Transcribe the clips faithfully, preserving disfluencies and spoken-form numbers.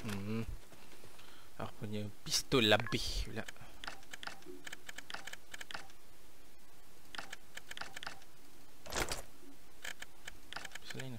Hmm. Aku punya pistol lebih pula. Pistol lain lah.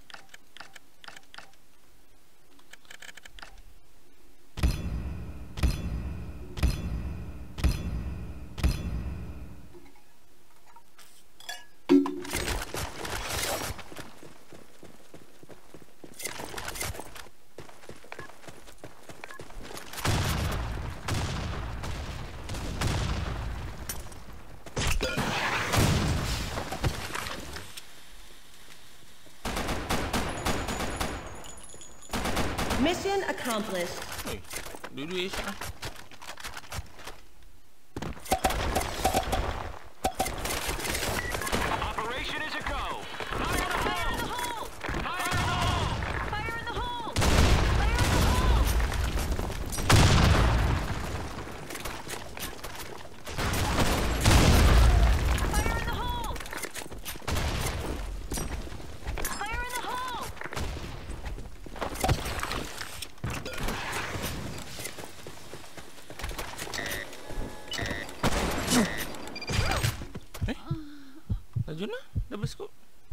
Mission accomplished. Oi, dua-dua H lah. Operation is a go. Fire in the hole! Fire in the hole! Fire in the hole! Fire in the hole! Fire in the hole! Fire in the hole! Eh? Lajun lah, double scope.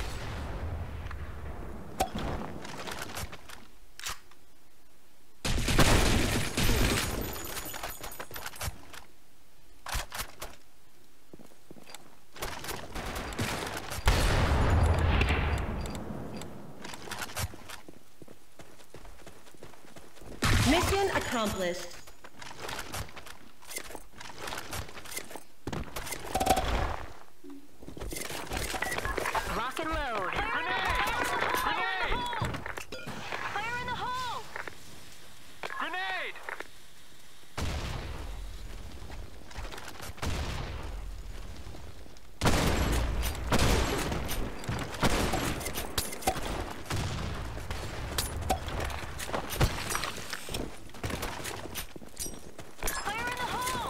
Mission accomplished. Rock and load. Grenade! Grenade! Fire in the hole! Grenade! Fire in the hole!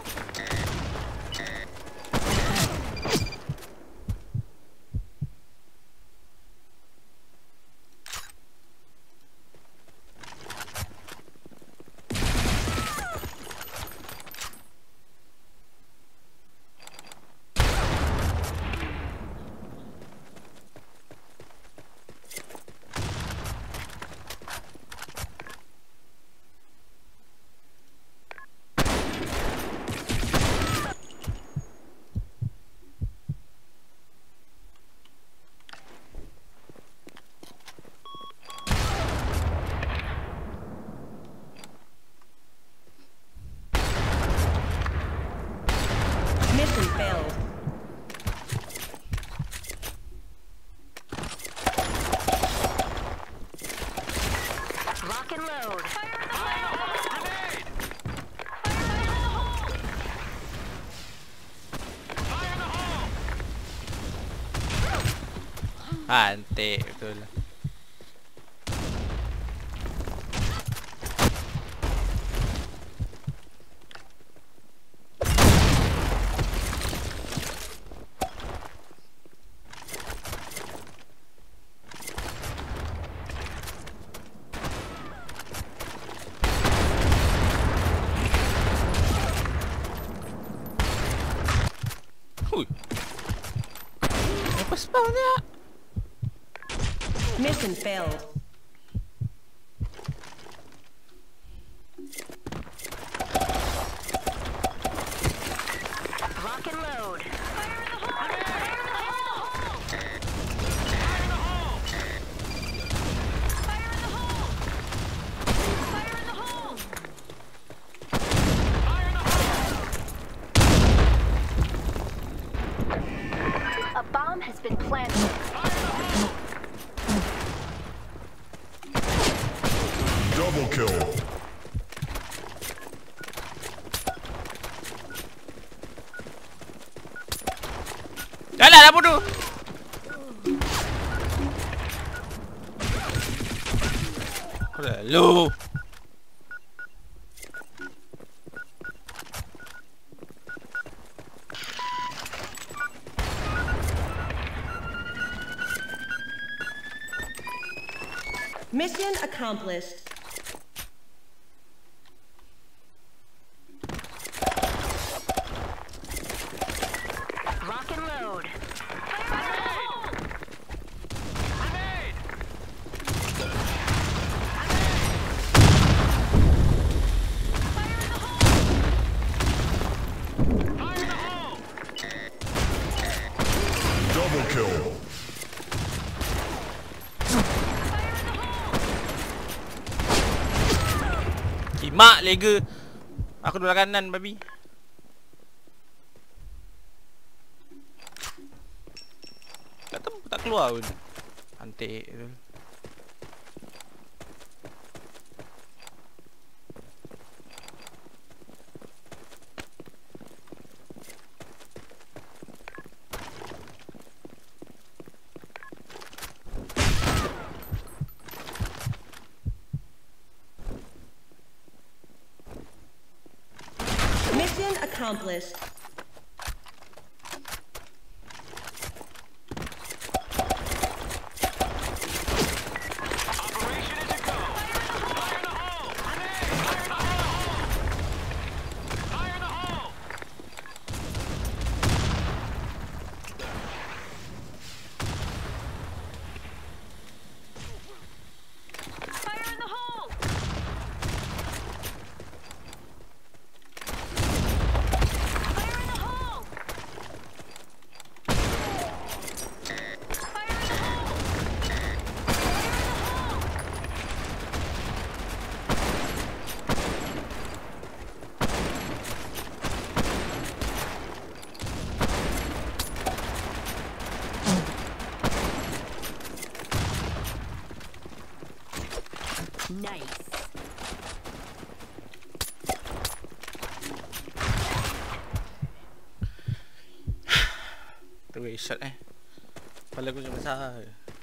Mission failed. Rock and load. Fire in the hole! Grenade! Fire in the hole! Fire in the hole! Antik betul lah. Hui. Apa spawn dia? Mission failed. Rock and load. Fire in the hole! Fire in the hole! Fire in the hole! Fire in the hole! Fire in the hole! A bomb has been planted. Fire in the hole! Double kill. Jalan lah bodoh. Lalu. Mission accomplished. mak lega. Aku duduk kanan babi. Tak tahu tak keluar pun. Antik tu. Mission accomplished. Operation is a go. Fire in the hole. Fire in the hole. Fire in the hole. Fire in the hole. Fire in the hole. Fire in the hole. Nice. Terus shot eh. Kepala aku macam besar.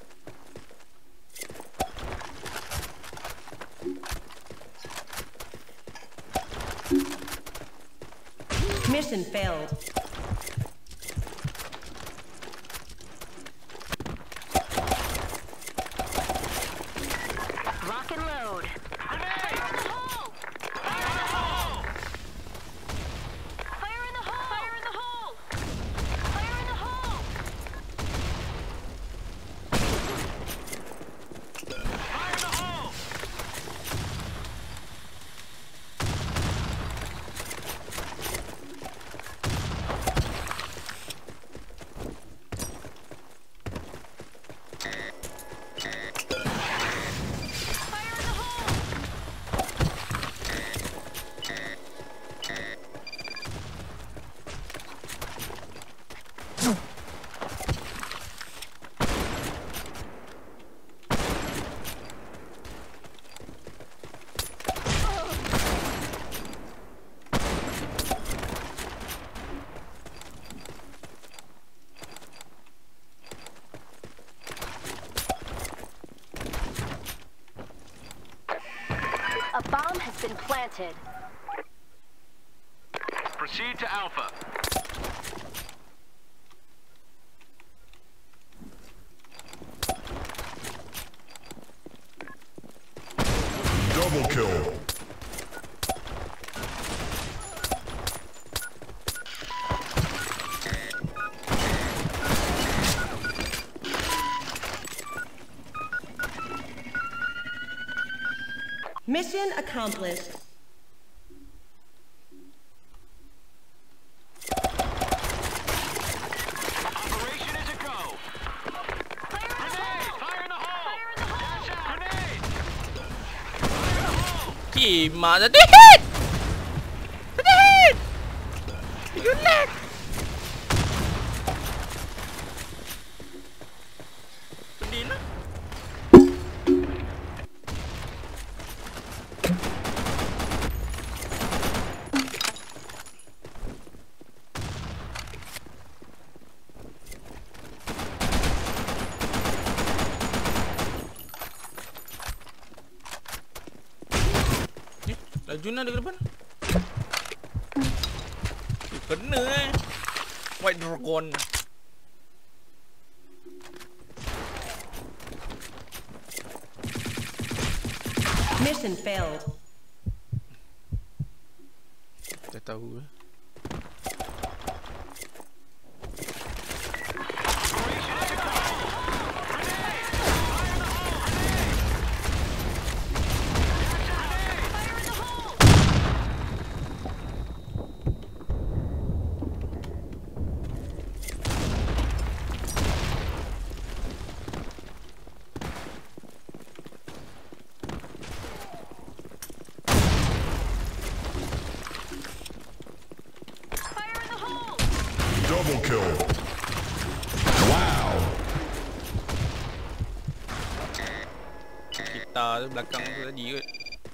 Mission failed. Rock and load. Fire in the hole. Fire in the hole. Fire in the hole. Fire in the hole. Fire in the hole. Fire in the hole. Fire in the hole. A bomb has been planted. Proceed to Alpha. Double kill. Mission accomplished. Operation is a go. Fire in the hole. Fire in the hole. Fire in the hole. Dash out. Grenade. Fire in the hole. Kimak satu hit. Satu hit. You lag. Pedih lah. Eh, laju nak dekat depan. Eh, kena eh. White Dragon. Mission failed. Tak tahu eh. Double kill. Wow. Kita tu belakang tu tadi kot.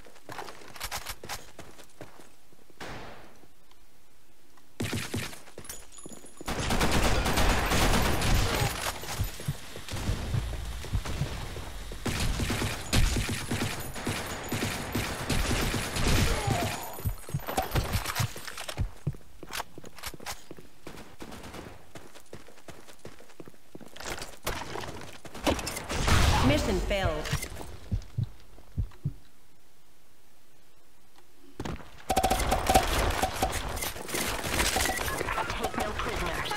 Mission failed. Take no prisoners.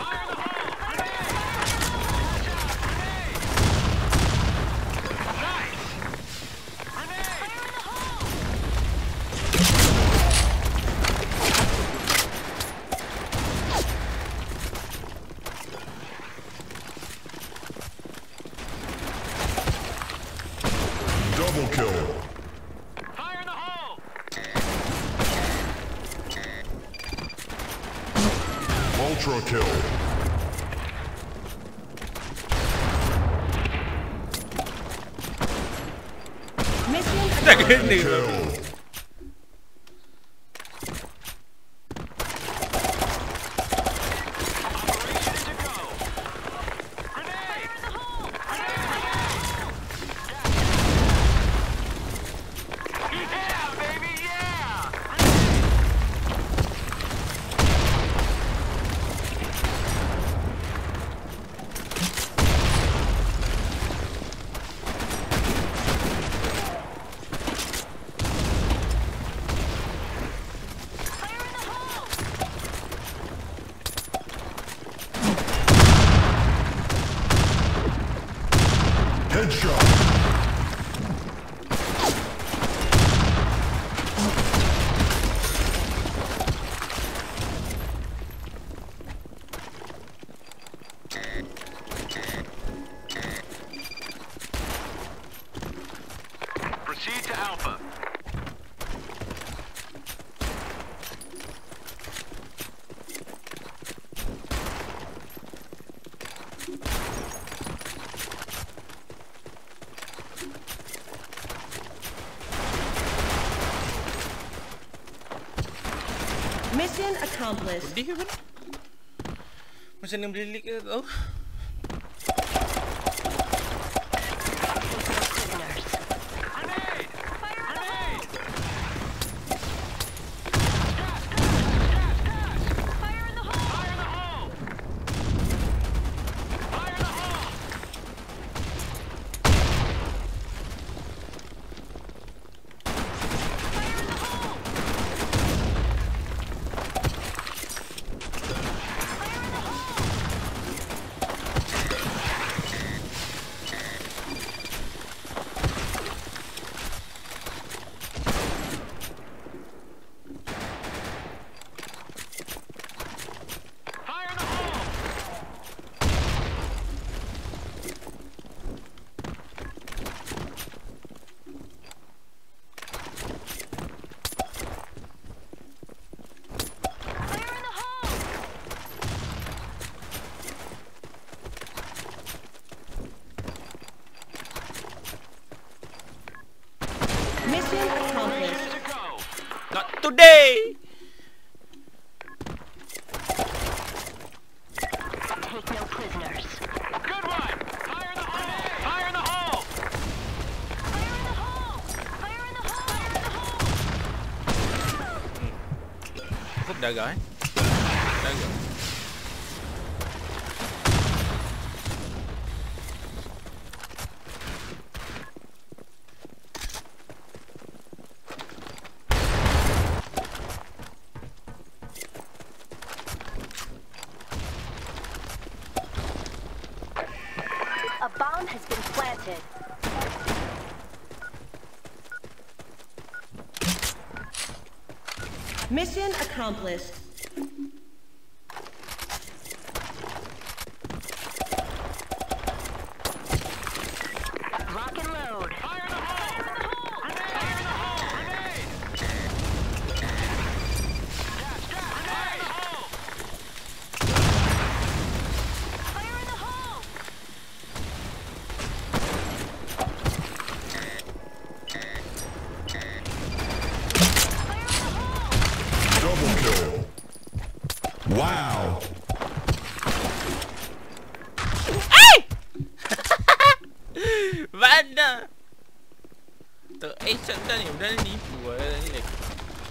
Double kill. Fire in the hole! Ultra kill. Mission Tak accomplished. kena. Kill. Operation is a go! Grenade! Yeah, baby, yeah! Headshot. Proceed to Alpha. Mission accomplished. Dia kan? Macam mana boleh leak ke tak tahu. Grenade! Grenade! Fire in the hole! Fire in the hole! Fire in the hole! Fire in the hole! Fire in the hole! Mission Operation accomplished. is a go! Not today! Take no prisoners. Good one! Fire in the hole! Fire in the hole! Fire in the hole! Fire in the hole! Fire in the hole! Kau berdaga eh? Berdaga. A bomb has been planted. Mission accomplished. Lock and load. Fire in the hole! Grenade! Fire in the hole! Grenade! Gas, gas! Fire in the hole! Wow. Mana? Tak eh shot dah ni, dah ni nipu lah ni lagi.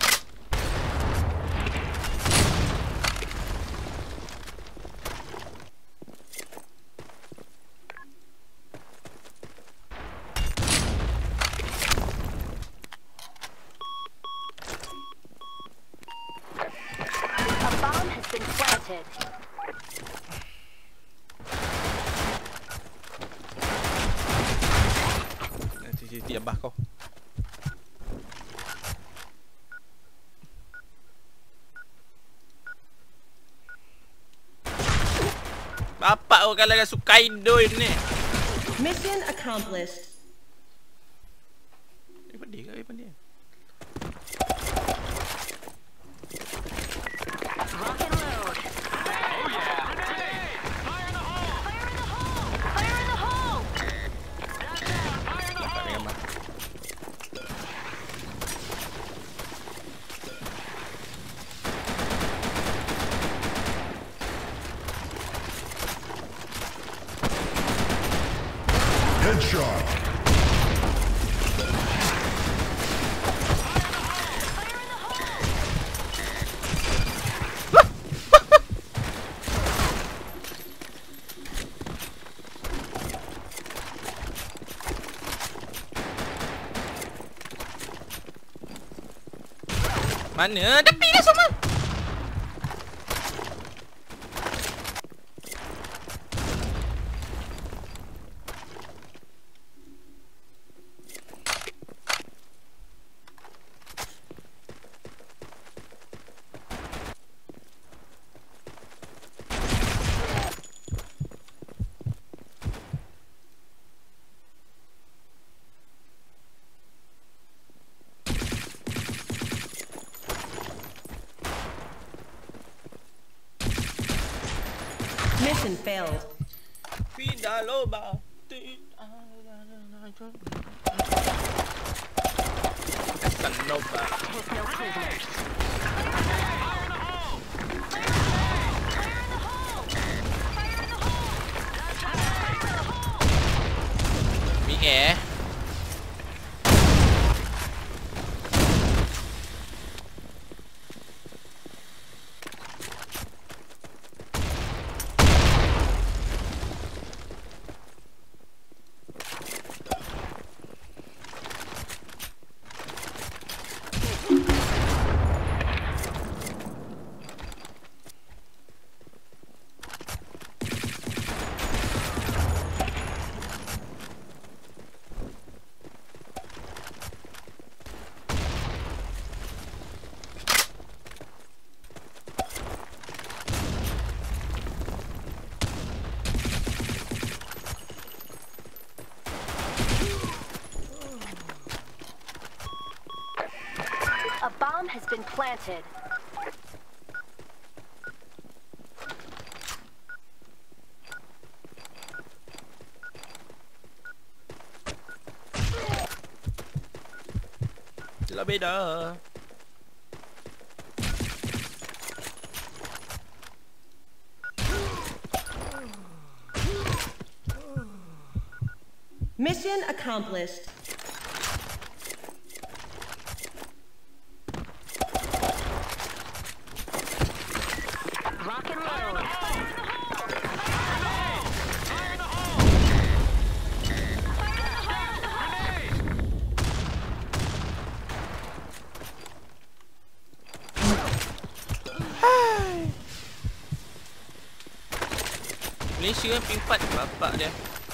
A bomb has been planted. Nanti Siti abah kau. Bapak kau kalau dah sukain doi ni. Mission accomplished. Eh pandai ke? Eh pandai. Rock and load. Oh yeah. Grenade! Fire in the hole! Fire in the hole! Fire in the hole! Down, down! Fire in the Tak hole! dengan mak. Headshot. Fire in the hole! Mana? Tepi dah semua. Mission failed. Tidak loba. Bukan loba. Take no prisoners. Mi eh. A bomb has been planted. Jelah beda. Mission accomplished. Rock and load. Malaysia kan ping empat bapak dia.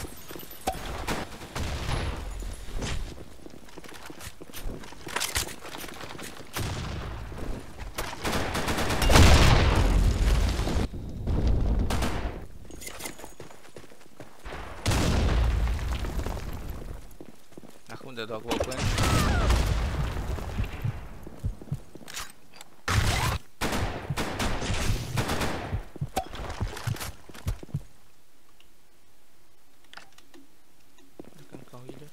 Aku pun tak tahu aku buat apa kan. Tekan kau gila.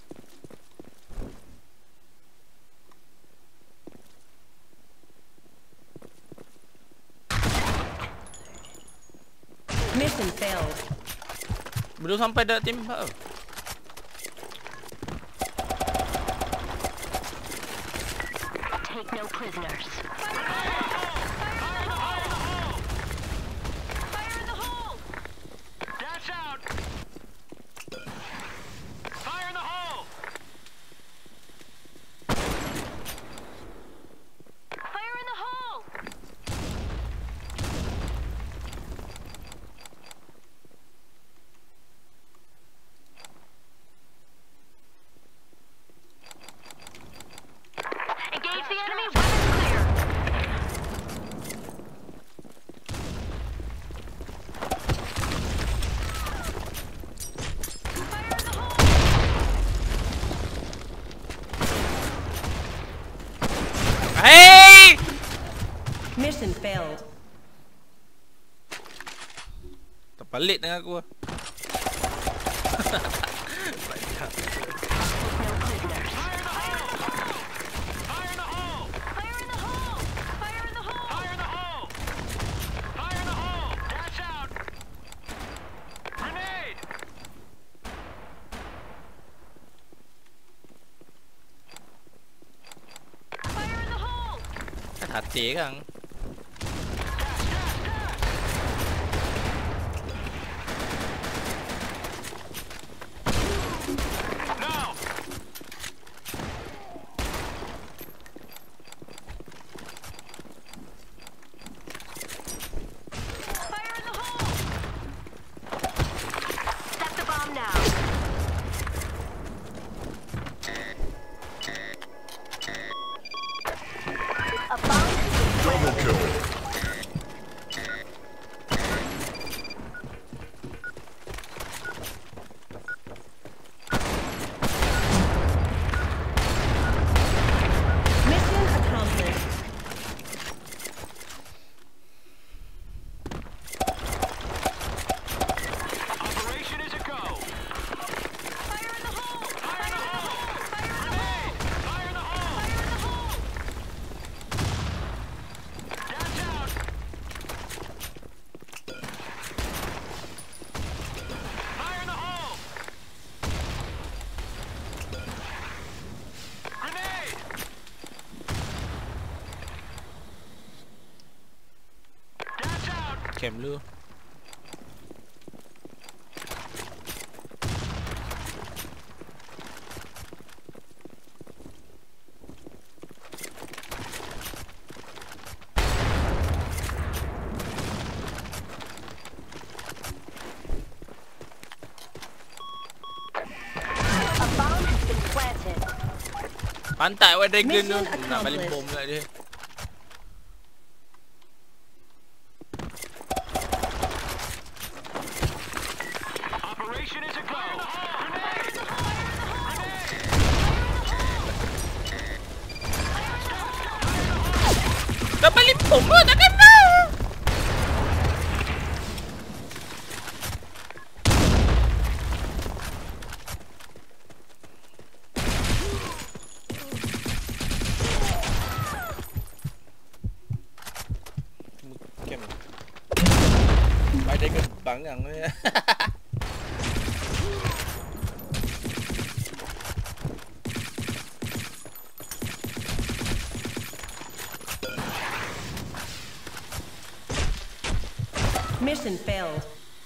Mission failed. Belum sampai dah tembak. Take no prisoners. Dash out! Fire in the hole! Fire in the hole! Engage the enemy. Weapons clear. Fire in the hole! Hey! Mission failed. Terpelik dengan aku. No prisoners. Fire in the hole! Fire in the hole! Fire in the hole! Fire in the hole! Fire in the hole! Dash out! Grenade! Fire in the hole! Hati kan. No! Fire in the hole! Set the bomb now. A bomb has been Double planted. kill. Mission accomplished. Operation is a go! Fire in the hole! Fire in the hole! Fire in the Grenade! Fire in the hole! Fire in the hole! Dash out! Fire in the hole! Grenade! Dash out! Camp lu. A bomb has been planted. Pantat White Dragon tu. Mission Nak balik accomplished. bom pula dia. Operation is a go! Grenade! Dah balik bom pula tak kena. Camp. White Dragon bangang dia. Mission failed.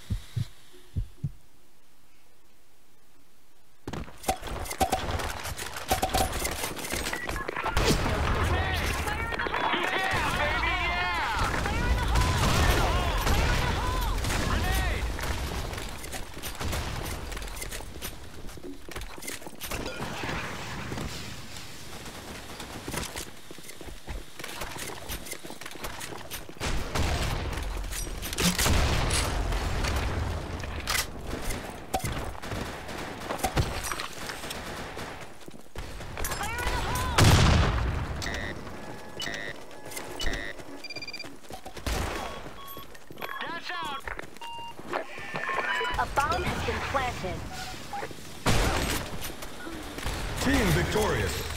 A bomb has been planted. Team victorious.